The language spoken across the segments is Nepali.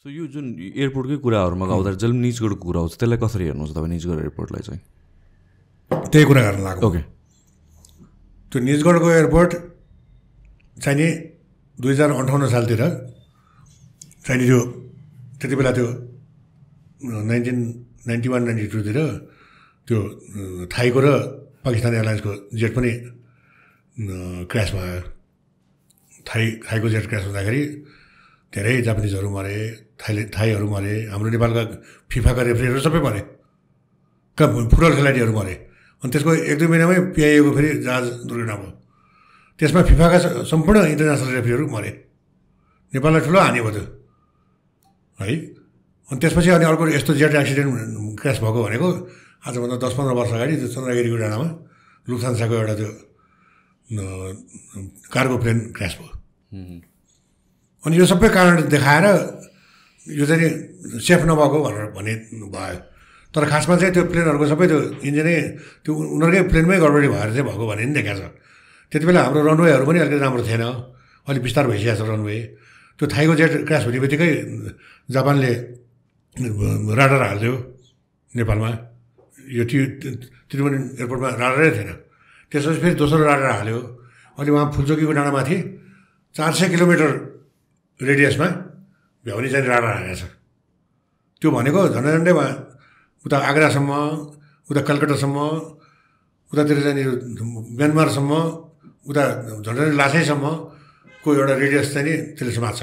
सो यो जुन एयरपोर्टकै कुराहरूमा गाउँदा जहिले निजगढको कुरा आउँछ त्यसलाई कसरी हेर्नुहुन्छ तपाईँ निजगढ एयरपोर्टलाई चाहिँ? त्यही कुरा गर्न लाग्यो। ओके, त्यो निजगढको एयरपोर्ट चाहिँ नि 2058 सालतिर चाहिँ नि त्यति बेला त्यो 1991-92तिर त्यो थाईको र पाकिस्तान एयरलाइन्सको जेट पनि क्रास भयो। थाईको जेट क्रास हुँदाखेरि धेरै जापानिजहरू मरे, थाईहरू मरे, हाम्रो नेपालका फिफाका रेफ्रीहरू सबै मरे, फुटबल खेलाडीहरू मरे। अनि त्यसको 1-2 महिनामै पिआइएको फेरि जहाज दुर्घटना भयो। त्यसमा फिफाका सम्पूर्ण इन्टरनेसनल रेफ्रीहरू मरे। नेपाललाई ठुलो हानि भयो त्यो है। अनि त्यसपछि अनि अर्को यस्तो जेट एक्सिडेन्ट क्रास भएको भनेको आजभन्दा 10-15 वर्ष अगाडि त्यो चन्द्रगिरीको डाँडामा लुफ्थान्साको एउटा त्यो कार्गो प्लेन क्रास भयो। अनि यो सबै कारण देखाएर यो चाहिँ सेफ नभएको भनेर भन्ने भयो। तर खासमा चाहिँ त्यो प्लेनहरूको सबै त्यो इन्जिनै त्यो उनीहरूकै प्लेनमै गडबडी भएर चाहिँ भएको भन्ने पनि देखाएको छ। त्यति बेला हाम्रो रनवेहरू पनि अलिकति राम्रो थिएन, अलिक बिस्तार भइसकेको छ रनवे। त्यो थाईको जेट क्रास हुने बित्तिकै जापानले राडार हाल्थ्यो नेपालमा, यो त्रिभुवन एयरपोर्टमा राडारै थिएन। त्यसपछि फेरि दोस्रो राडार हाल्यो। अनि उहाँ फुलचोकीको डाँडामाथि 400 किलोमिटर रेडियसमा भ्याउनी चाहिँ राडार हालेको छ। त्यो भनेको झन्डै उहाँ उता आग्रासम्म, उता कलकत्तासम्म, उतातिर चाहिँ म्यानमारसम्म, उता झन्डै लासैसम्मको एउटा रेडियस चाहिँ नि त्यसले समात्छ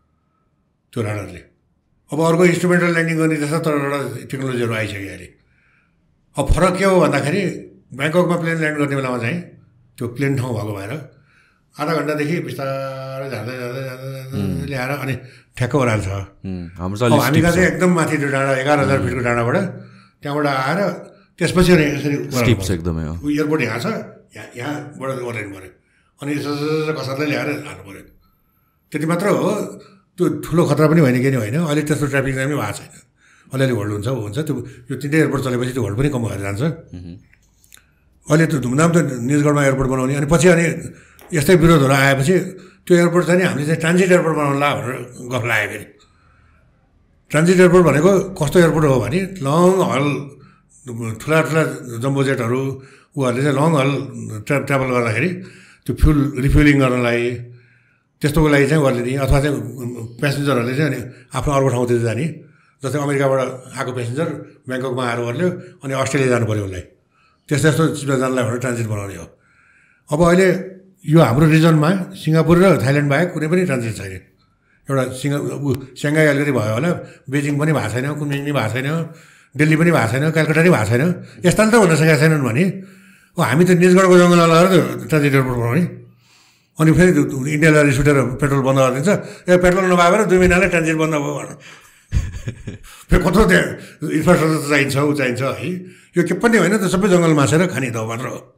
त्यो राडारले। अब अर्को इन्स्ट्रुमेन्टल ल्यान्डिङ गर्ने जस्तो तर एउटा टेक्नोलोजीहरू आइसक्यो अहिले। अब फरक के हो भन्दाखेरि ब्याङ्ककमा प्लेन ल्यान्ड गर्ने बेलामा चाहिँ त्यो प्लेन ठाउँ भएको भएर आधा घन्टादेखि बिस्तारै जाँदै ल्याएर अनि ठ्याक्क ओह्राल्छ। हामी कहाँ चाहिँ एकदम माथि त्यो डाँडा 11,000 फिटको डाँडाबाट त्यहाँबाट आएर त्यसपछि अनि यसरी एकदमै एयरपोर्ट यहाँ छ, यहाँबाट ओह्राल्नु पऱ्यो। अनि यसो कसरलाई ल्याएर हाल्नु पऱ्यो। त्यति मात्र हो। त्यो ठुलो खतरा पनि होइन, के नि होइन। अहिले त्यस्तो ट्राफिक जाम पनि भएको छैन। अलिअलि होल्ड हुन्छ त्यो यो 3टै एयरपोर्ट चलेपछि त्यो होल्ड पनि कम भएर जान्छ। अहिले त्यो धुमधाम त निजगढमा एयरपोर्ट बनाउने, अनि पछि अनि यस्तै विरोधहरू आएपछि त्यो एयरपोर्ट चाहिँ हामीले चाहिँ ट्रान्जिट एयरपोर्ट बनाउनु ला भनेर गफ लाग्यो। फेरि ट्रान्जिट एयरपोर्ट भनेको कस्तो एयरपोर्ट हो भने लङ हल ठुला जम्बो जेटहरू उहाँहरूले चाहिँ लङ हल ट्राभल गर्दाखेरि त्यो फ्युल रिफ्युलिङ गर्नलाई त्यस्तोको लागि चाहिँ उहाँहरूले नि, अथवा चाहिँ प्यासेन्जरहरूले चाहिँ अनि आफ्नो अर्को ठाउँतिर जाने, जस्तै अमेरिकाबाट आएको प्यासेन्जर ब्याङ्ककमा आएर ओर्ल्यो अनि अस्ट्रेलिया जानु पऱ्यो उसलाई, त्यस्तो चिजमा जानलाई भनेर ट्रान्जिट बनाउने हो। अब अहिले यो हाम्रो रिजनमा सिङ्गापुर र थाइल्यान्ड बाहेक कुनै पनि ट्रान्जिट छैन। एउटा स्याङ्घाई अलिकति भयो होला, बेजिङ पनि भएको छैन, कुनै पनि भएको छैन, दिल्ली पनि भएको छैन, कलकत्ता पनि भएको छैन। यस्ता त हुन सकेका छैनन् भने हामी त निजगढको जङ्गलमा लगाएर ट्रान्जिट एयरपोर्ट बनाउने। अनि फेरि इन्डियालाई रिस उठेर पेट्रोल बन्द गरिदिन्छ। पेट्रोल नभएर 2 महिनालाई ट्रान्जिट बन्द भयो भन। फेरि कत्रो त्यहाँ इन्फ्रास्ट्रक्चर चाहिन्छ है। यो के पनि होइन, त्यो सबै जङ्गल मासेर खाने त मात्र हो।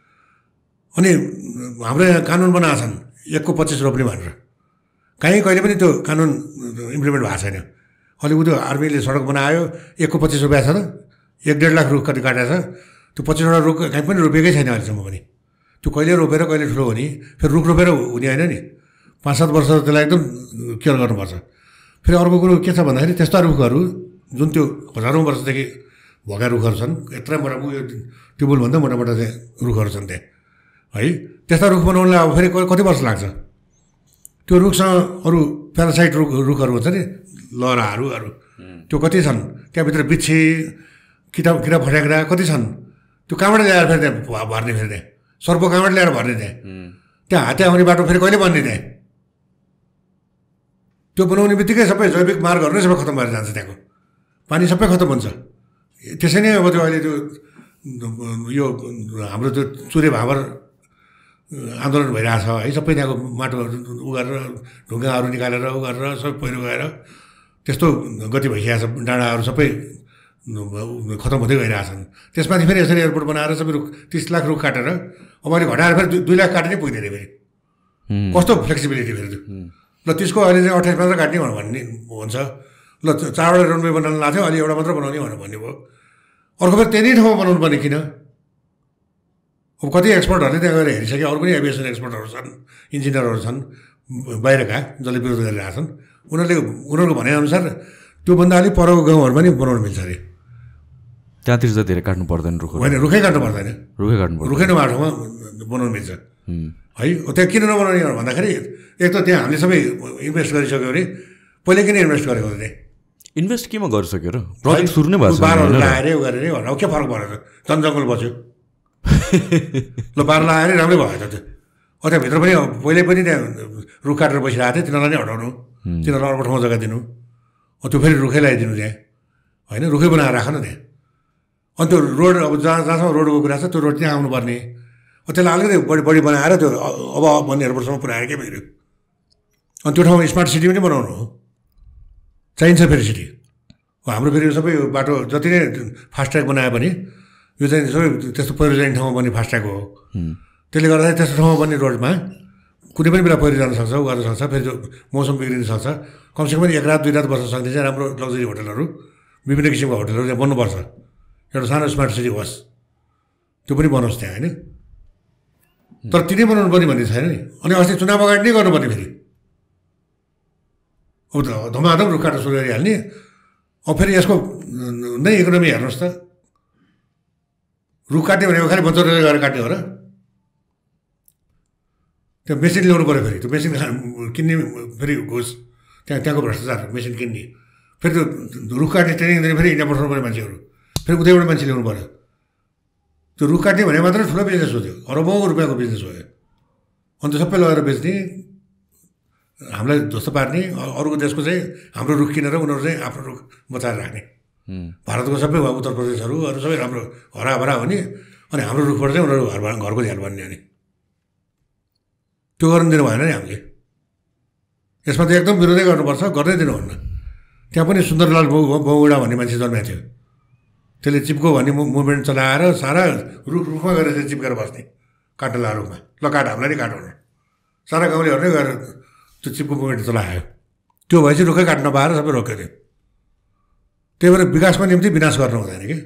अनि हाम्रो यहाँ कानुन बनाएको छन् 1 को 25 रोप्ने भनेर। कहिले पनि त्यो कानुन इम्प्लिमेन्ट भएको छैन। अहिले त्यो आर्मीले सडक बनायो, 1 को 25 रुपियाँ छ त, 1-1.5 लाख रुख कति काटेको छ। त्यो 25वटा रुख कहीँ पनि रोपेकै छैन अहिलेसम्म पनि। त्यो कहिले रोपेर कहिले ठुलो हुने, फेरि रुख रोपेर हुने होइन नि। 5-7 वर्ष त्यसलाई एकदम केयर गर्नुपर्छ। फेरि अर्को कुरो के छ भन्दाखेरि त्यस्ता रुखहरू जुन त्यो हजारौँ वर्षदेखि भएका रुखहरू छन्, यत्रो मोटा ट्युबवेलभन्दा मोटामोटा चाहिँ रुखहरू छन् त्यहाँ है। त्यस्ता रुख बनाउनलाई अब फेरि कति वर्ष लाग्छ। त्यो रुखसँग अरू प्यारासाइट रुखहरू हुन्छ नि, लहराहरू त्यो कति छन् त्यहाँभित्र, बिच्छी किरा फट्याक्रा कति छन्। त्यो कहाँबाट ल्याएर फेरि त्यहाँ भर्ने, फेरि त्यहाँ सर्पो कहाँबाट ल्याएर भर्ने, त्यहाँ हात्ती आउने बाटो फेरि कहिले बन्ने त्यहाँ। त्यो बनाउने बित्तिकै सबै जैविक मार्गहरू नै सबै खतम भएर जान्छ, त्यहाँको पानी सबै खतम हुन्छ। त्यसै नै अब त्यो अहिले त्यो यो हाम्रो त्यो चुरे भाँबर आन्दोलन भइरहेछ है। सबै त्यहाँको माटोहरू उ गरेर ढुङ्गाहरू निकालेर उ गरेर सबै पहिरो गएर त्यस्तो गति भइसकेको छ। डाँडाहरू सबै खतम हुँदै गइरहेछन्। त्यसमाथि फेरि यसरी एयरपोर्ट बनाएर सबै रुख 30 लाख रुख काटेर अब अहिले घटाएर फेरि 2 लाख काट्नै पुग्दैन। फेरि कस्तो फ्लेक्सिबिलिटी फेरि त्यो। ल त्यसको अहिले चाहिँ 28 मात्र काट्ने भन्ने हुन्छ। ल 4वटा रनवे बनाउनु लाग्थ्यो, अहिले एउटा मात्र बनाउने भनेर भन्ने भयो। अर्को फेरि त्यही ठाउँमा बनाउनु पर्ने किन? अब कति एक्सपर्टहरूले त्यहाँ गएर हेरिसक्यो, अरू पनि एभिएसन एक्सपर्टहरू छन्, इन्जिनियरहरू छन् बाहिरका, जसले विरोध गरिरहेछन्। उनीहरूको भनेअनुसार त्योभन्दा अलिक परको गाउँहरूमा नि बनाउनु मिल्छ अरे। त्यहाँतिर चाहिँ धेरै काट्नु पर्दैन रुख होइन रुखै काट्नु पर्दैन, रुखै नभएको ठाउँमा बनाउनु मिल्छ है। त्यहाँ किन नबनाउने भन्दाखेरि एक त त्यहाँ हामीले सबै इन्भेस्ट गरिसक्यो अरे, पहिले किन इन्भेस्ट गरेको त्यहाँ इन्भेस्ट केमा गरिसक्यो र प्रोजेक्ट सुरु नै भएको छ बारहरू लगाएर गरेर भनेर के फरक परेर जनजङ्गल बच्यो ल बार लगाएर राम्रै भयो त त्यो। त्यहाँभित्र पनि पहिले पनि त्यहाँ रुख काटेर बसिरहेको थियो, तिनीहरूलाई नै हटाउनु, तिनीहरूलाई अर्को ठाउँमा जग्गा दिनु, त्यो फेरि रुखै लगाइदिनु त्यहाँ होइन, रुखै बनाएर राख न त्यहाँ। अनि त्यो रोड अब जहाँसम्म रोडको कुरा छ त्यो रोड त्यहाँ आउनुपर्ने, त्यसलाई अलिकति बढी बनाएर त्यो अब भन्ने एयरपोर्टसम्म पुऱ्याएर के भइरह्यो। अनि त्यो ठाउँमा स्मार्ट सिटी पनि बनाउनु हो, चाहिन्छ फेरि सिटी। हाम्रो फेरि सबै बाटो जति नै फास्ट्याग बनाए पनि यो चाहिँ सबै त्यस्तो पहिरो जाने ठाउँमा बन्ने फास्ट्याग हो। त्यसले गर्दाखेरि त्यस्तो ठाउँमा बन्ने रोडमा कुनै पनि बेला पहिरो जान सक्छ, उ गर्न सक्छ, फेरि मौसम बिग्रिन सक्छ। कमसेकम 1 रात 2 रात बस्न सक्ने चाहिँ राम्रो लग्जरी होटलहरू, विभिन्न किसिमको होटलहरू त्यहाँ बन्नुपर्छ। एउटा सानो स्मार्ट सिटी होस्, त्यो पनि बनोस् त्यहाँ होइन। तर तिनै बनाउनु पर्ने भन्ने छैन नि। अनि अस्ति चुनाव अगाडि नै गर्नुपर्ने फेरि अब त धमाधम रुख काट्न सुरु गरिहाल्ने। अब फेरि यसको नै इकोनोमी हेर्नुहोस् त, रुख काट्ने भनेको खालि बच्चर गएर काट्ने हो र? त्यो मेसिन ल्याउनु पऱ्यो फेरि, त्यो मेसिन किन्ने फेरि घुस, त्यहाँको भ्रष्टाचार, मेसिन किन्ने, फेरि त्यो रुख काट्ने ट्रेनिङ दिने फेरि इन्डिया पठाउनु पऱ्यो मान्छेहरू, फेरि उतैबाट मान्छे ल्याउनु पऱ्यो। त्यो रुख काट्ने भने मात्रै ठुलो बिजनेस हो, त्यो अरबौँ रुपियाँको बिजनेस हो। अन्त सबै लगेर बेच्ने, हामीलाई ध्वस्त पार्ने, अरूको देशको चाहिँ हाम्रो रुख किनेर उनीहरू चाहिँ आफ्नो रुख बचाएर राख्ने। भारतको सबै उत्तर प्रदेशहरू अरू सबै राम्रो हराभरा हो नि, अनि हाम्रो रुखबाट चाहिँ उनीहरू घरको झ्याल बन्ने। अनि त्यो गर्नु दिनु भएन नि हामीले, यसमा त एकदम विरोधै गर्नुपर्छ, गर्नै दिनुहुन्न। त्यहाँ पनि सुन्दरलाल बौगुडा भन्ने मान्छे जन्मेको थियो, त्यसले चिप्को भन्ने मुभमेन्ट चलाएर सारा रुखमा गएर चाहिँ चिप्केर बस्ने, काट्न ला रुखमा, ल काट हामीलाई नै काट्नु, सारा गाउँलेहरू नै गएर त्यो चिप्को मुभमेन्ट चलायो। त्यो भएपछि रुखै काट्न पाएर सबै रोक्यो थियो। त्यही भएर विकासको निम्ति विनाश गर्नु हुँदैन कि,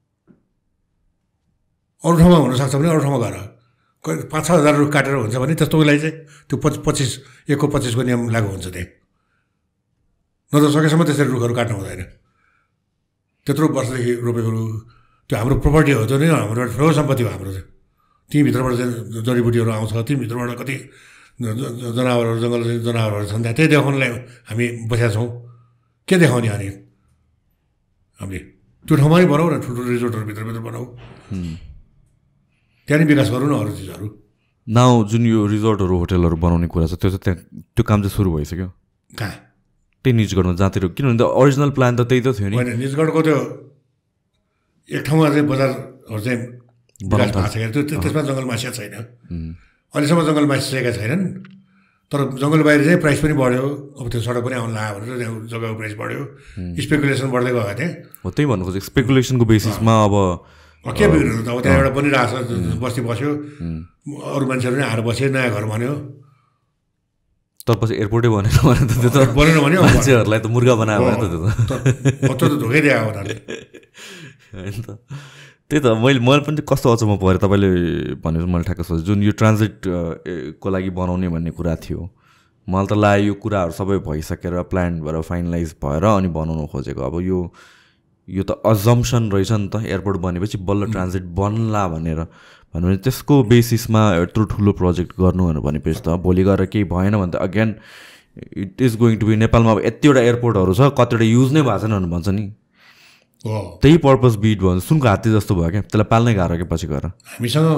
अरू ठाउँमा हुनसक्छ भने अरू ठाउँमा गएर 5-6 हजार रुख काटेर हुन्छ भने त्यस्तोको लागि चाहिँ त्यो 1/25 नियम लागु हुन्छ त्यहाँ। नत्र सकेसम्म त्यसरी रुखहरू काट्नु हुँदैन। त्यत्रो वर्षदेखि रोपेको रुख त्यो हाम्रो प्रपर्टी हो, त्यो नै हाम्रो एउटा ठुलो सम्पत्ति हो हाम्रो। त्यहीँ भित्रबाट चाहिँ जडीबुटीहरू आउँछ, त्यहीँ भित्रबाट कति जनावरहरू जङ्गल जनावरहरू छन्, त्यही देखाउनलाई हामी बसेका छौँ। के देखाउने अनि हामीले त्यो ठाउँमा नै बनाऊ न, ठुल्ठुलो रिजोर्टहरू भित्रभित्र बनाऊ, त्यहाँ नै विकास गरौँ न अरू चिजहरू। नाउ जुन यो रिजोर्टहरू होटलहरू बनाउने कुरा छ त्यो चाहिँ त्यहाँ त्यो काम चाहिँ सुरु भइसक्यो कहाँ? त्यही निजगढमा जहाँतिर, किनभने त अरिजिनल प्लान त त्यही त थियो नि। होइन, निजगढको त्यो एक ठाउँमा चाहिँ बजारहरू चाहिँ विकास भएको छ, त्यसमा जङ्गल मासिया छैन, अहिलेसम्म जङ्गल मासिसकेका छैनन्। तर जङ्गल बाहिर चाहिँ प्राइस पनि बढ्यो, अब त्यो सडक पनि आउनु लाग्यो भनेर त्यहाँ जग्गाको प्राइस बढ्यो, स्पेकुलेसन बढ्दै गयो त्यहाँ। हो त्यही भन्नु खोजेको, स्पेकुलेसनको बेसिसमा अब के बिग्रिनु त, अब त्यहाँ एउटा बनिरहेको छ, बस्ती बस्यो, अरू मान्छेहरू नै आएर बस्यो, नयाँ घर भन्यो, तर पछि एयरपोर्टै बनेन भने त त्यो त बनेन भन्यो, मान्छेहरूलाई त मुर्गा बनायो भने त त्यो त धोकै दियो उनीहरूले होइन त। त्यही त मैले पनि कस्तो अचम्म पऱ्यो तपाईँले भनेर मैले ठ्याक्क सोचेँ, जुन यो ट्रान्जिटको लागि बनाउने भन्ने कुरा थियो, मलाई त लाग्यो यो कुराहरू सबै भइसकेर प्लान भएर फाइनलाइज भएर अनि बनाउनु खोजेको। अब यो त अजम्सन रहेछ नि त, एयरपोर्ट बनेपछि बल्ल ट्रान्जिट बन्ला भनेर भने त्यसको बेसिसमा यत्रो ठुलो प्रोजेक्ट गर्नु भनेपछि त भोलि गएर केही भएन भने त again it is going to be, नेपालमा अब यतिवटा एयरपोर्टहरू छ कतिवटा युज नै भएको छैन भन्छ नि, त्यही पर्पज बिट भयो, सुनको हात्ती जस्तो भयो क्या, त्यसलाई पाल्नै गाह्रो क्या पछि गएर। हामीसँग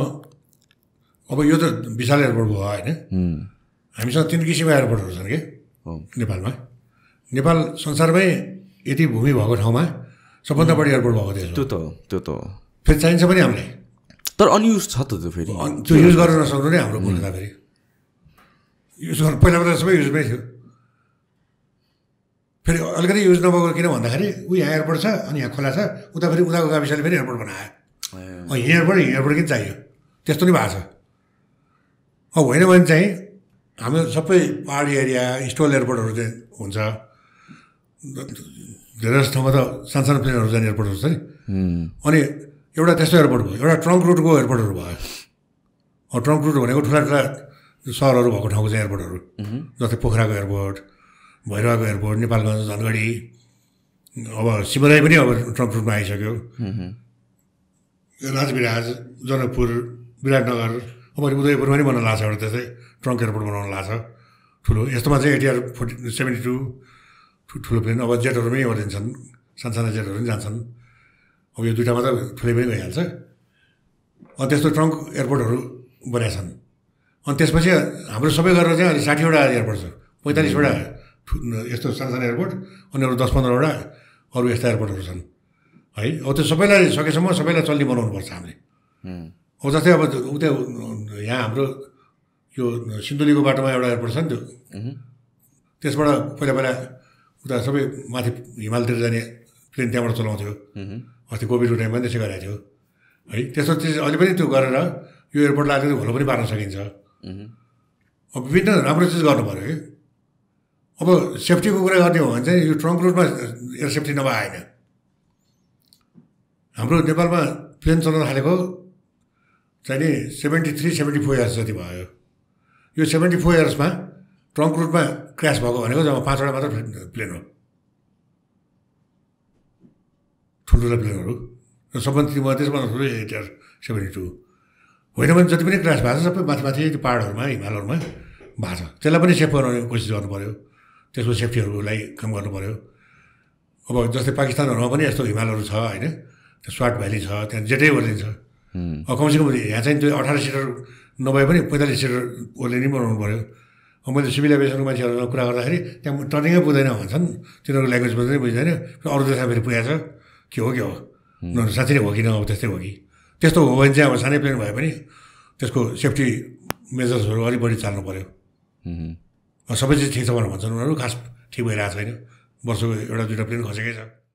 अब यो त विशाल एयरपोर्ट भयो होइन, हामीसँग 3 किसिमका एयरपोर्टहरू छन् कि नेपालमा। नेपाल संसारमै यति भूमि भएको ठाउँमा सबभन्दा बढी एयरपोर्ट भएको देश हो। त्यो त फेरि चाहिन्छ पनि हामीलाई, तर अनयुज छ त त्यो, फेरि त्यो युज गर्न नसक्नु नै हाम्रो भूमिका। फेरि युज गर्नु पहिला सबै युजमै थियो, फेरि अलिकति युज नभएको किन भन्दाखेरि यहाँ एयरपोर्ट छ अनि यहाँ खोला छ, उता फेरि उताको गाविसले फेरि एयरपोर्ट बनायो, यहाँ एयरपोर्ट किन चाहियो, त्यस्तो नै भएको छ। अब होइन भने चाहिँ हाम्रो सबै पहाडी एरिया स्टल एयरपोर्टहरू चाहिँ हुन्छ, धेरै जस्तो ठाउँमा त सानो प्लेनहरू जाने एयरपोर्टहरू छ नि, अनि एउटा त्यस्तो एयरपोर्ट भयो, एउटा ट्रङ्क रुटको एयरपोर्टहरू भयो। ट्रङ्क रुट भनेको ठुला ठुला सहरहरू भएको ठाउँको चाहिँ एयरपोर्टहरू, जस्तै पोखराको एयरपोर्ट, भैरवाको एयरपोर्ट, नेपालगञ्ज, धनगढी, अब सिमराई पनि अब ट्रङ्क रुटमा आइसक्यो, राजविराज, जनकपुर, विराटनगर, अब उदयपुरमा पनि बन्न लाग्छ एउटा त्यस्तै ट्रङ्क एयरपोर्ट बनाउन लाग्छ ठुलो। यस्तोमा चाहिँ ATR 72 ठुलो प्लेन, अब जेटहरू पनि ओर्लिन्छन्, सानसाना जेटहरू पनि जान्छन्। अब यो दुइटा मात्र ठुलै पनि गइहाल्छ। अनि त्यस्तो ट्रङ्क एयरपोर्टहरू बनाएका छन्। अनि त्यसपछि हाम्रो सबै गरेर चाहिँ अहिले 60वटा एयरपोर्ट छ, 45वटा यस्तो सानसाना एयरपोर्ट, अनि अरू 10-15वटा अरू यस्ता एयरपोर्टहरू छन् है। अब त्यो सबैलाई सकेसम्म सबैलाई चल्ने बनाउनुपर्छ हामीले। अब जस्तै अब उता यहाँ हाम्रो यो सिन्धुलीको बाटोमा एउटा एयरपोर्ट छ नि, त्यो त्यसबाट पहिला उता सबै माथि हिमालतिर जाने प्लेन त्यहाँबाट चलाउँथ्यो। अस्ति कोभिडको टाइममा पनि त्यसै गरेको थियो है। त्यस्तो चिज अहिले पनि त्यो गरेर यो एयरपोर्टलाई अलिकति घोलो पनि पार्न सकिन्छ। अब विभिन्न राम्रो चिज गर्नु पऱ्यो कि। अब सेफ्टीको कुरा गर्ने हो भने चाहिँ यो ट्रङ्क रुटमा एयर सेफ्टी नभएन। हाम्रो नेपालमा प्लेन चलाउन थालेको चाहिँ नि 73-74 इयर्स जति भयो। यो 74 इयर्समा ट्रङ्क रुटमा क्रास भएको भनेको जम्मा 5वटा मात्र प्लेन हो, ठुल्ठुला प्लेनहरू। र सबभन्दा त्यसमा ठुलो ATR 72 होइन भने जति पनि क्रास भएको छ सबै माथि त्यो पाहाडहरूमा, हिमालहरूमा भएको छ। त्यसलाई पनि सेफ बनाउने कोसिस गर्नु पऱ्यो, त्यसको सेफ्टीहरूलाई काम गर्नु पऱ्यो। अब जस्तै पाकिस्तानहरूमा पनि यस्तो हिमालहरू छ होइन, त्यो स्वाट भ्याली छ, त्यहाँ जेटै ओर्लिन्छ। अब कमसेकम यहाँ चाहिँ त्यो 18 सिटर नभए पनि 45 सिटर ओर्लिने बनाउनु पऱ्यो। अब मैले सिभिल एभिएसनको मान्छेहरूसँग कुरा गर्दाखेरि त्यहाँ टर्निङै पुग्दैन भन्छन्, तिनीहरूको ल्याङ्ग्वेज पनि बुझ्दैन, अरू देशमा फेरि पुगेको छ, के हो साँच्चै नै हो कि न, अब त्यस्तै हो कि। त्यस्तो हो भने चाहिँ अब सानै प्लेन भए पनि त्यसको सेफ्टी मेजर्सहरू अलिक बढी चाल्नु पऱ्यो। सबै चिज ठिक छ भनेर भन्छन् उनीहरू, खास ठिक भइरहेको छैन, वर्षको 1-2 प्लेन खसेकै छ।